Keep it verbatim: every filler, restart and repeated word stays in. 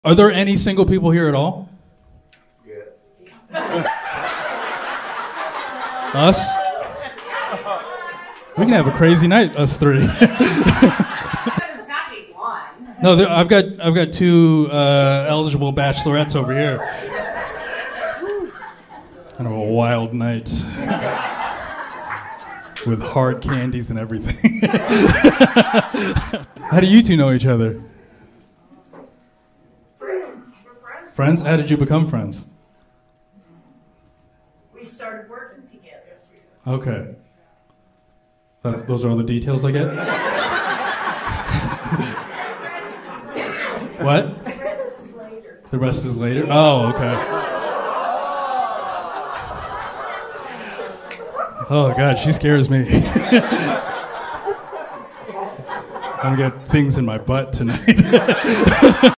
Are there any single people here at all? Yeah. Us? We can have a crazy night, us three. No, there, I've got I've got two uh, eligible bachelorettes over here. Kind of a wild night with hard candies and everything. How do you two know each other? Friends. We're friends. Friends? How did you become friends? We started working together. Okay. That's, those are all the details I get? What? The rest is later. The rest is later? Oh, okay. Oh, God, she scares me. I'm gonna get things in my butt tonight.